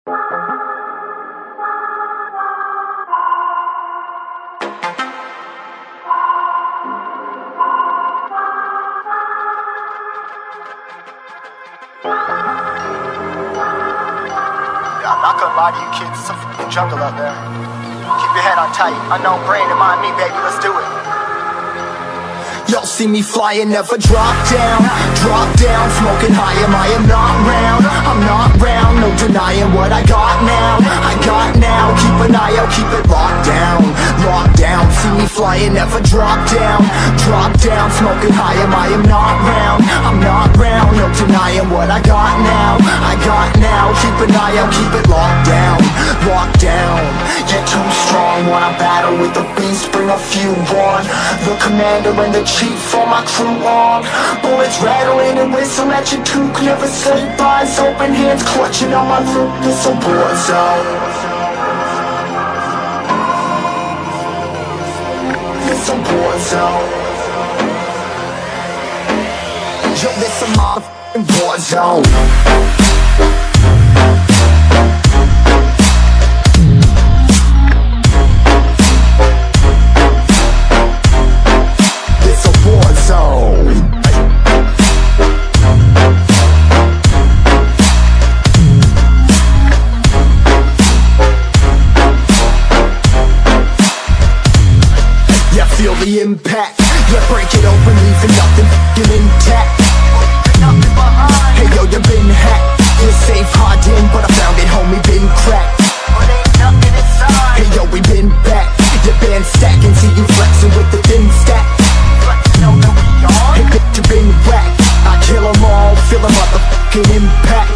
I'm not gonna lie to you kids, it's a f***ing jungle out there. Keep your head on tight, unknown brain and mind me, baby, let's do it. Y'all see me flying, never drop down, smoking high, I am not round, I'm not round, no denying what I got now, keep an eye out, keep it locked down, see me flying, never drop down, smoking high, I am not round, I'm not round, no denying what I got now, keep an eye out, keep it locked down, get too strong, wanna battle with the beast, bring a few on, the commander and the chief for my crew on. Bullets rattling and whistle at your toque. Never sleep, eyes open, hands clutching on my loop. This a war zone. This a war zone. Yo, this a motherfucking war zone. The impact, yeah, break it open, leaving nothing f***ing intact. Hey yo, you been hacked, you're safe hiding, but I found it, homie, been cracked. Hey yo, we been back, your band stacking, see you flexing with the thin stack. Hey bitch, you been whacked, I kill them all, feel the motherfucking impact.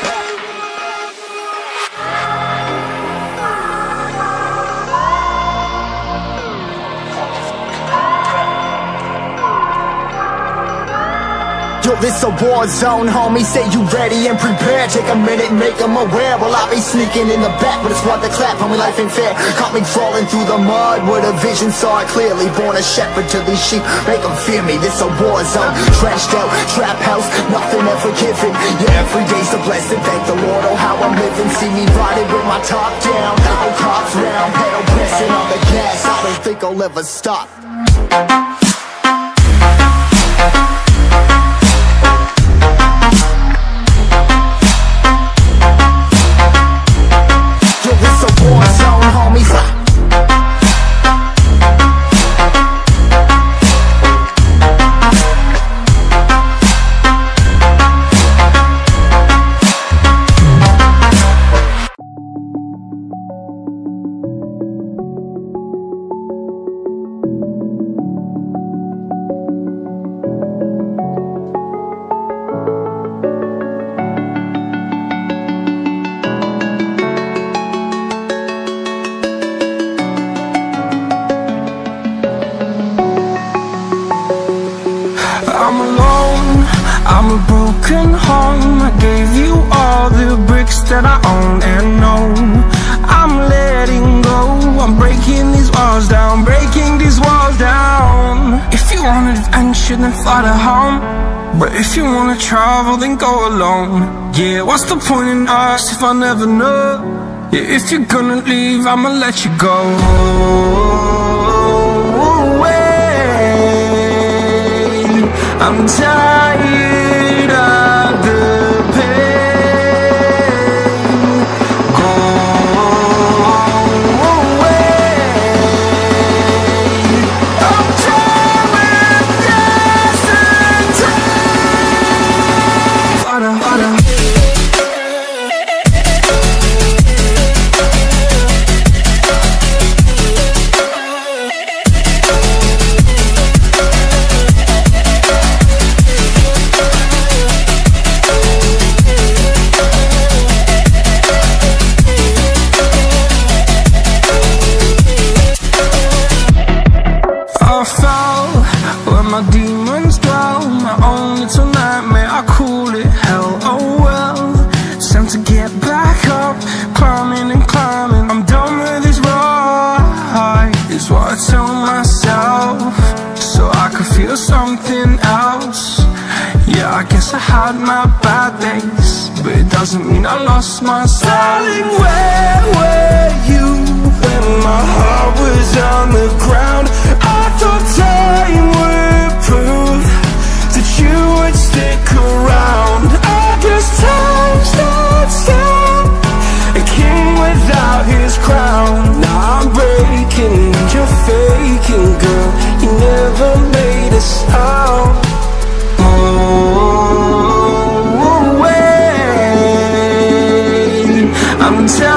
Yo, this a war zone, homie, say you ready and prepared. Take a minute, make them aware. Well, I be sneaking in the back, but it's what the clap, homie, life ain't fair. Caught me crawling through the mud with a vision, saw it clearly. Born a shepherd to these sheep, make them fear me. This a war zone, trashed out, trap house, nothing ever given. Yeah, every day's a blessing, thank the Lord, oh how I'm living. See me riding with my top down, oh cops round, pedal pressing on the gas. I don't think I'll ever stop. I'm alone, I'm a broken home. I gave you all the bricks that I own and know. I'm letting go, I'm breaking these walls down, breaking these walls down. If you want adventure, then fly to home. But if you wanna travel, then go alone. Yeah, what's the point in us if I never know? Yeah, if you're gonna leave, I'ma let you go. I'm tired of the pain. Go away. I'm tired of yesterday. Harder, harder. My demons dwell, my own little nightmare, I call it hell, oh well. It's time to get back up, climbing and climbing. I'm done with this ride, is what I tell myself, so I could feel something else. Yeah, I I guess I had my bad days, but it doesn't mean I lost my style. Darling, where were you when my heart was on the ground? I thought time would prove that you would stick around. I guess time stood still, a king without his crown. Now I'm breaking and you're faking, girl. You never made a sound. I'm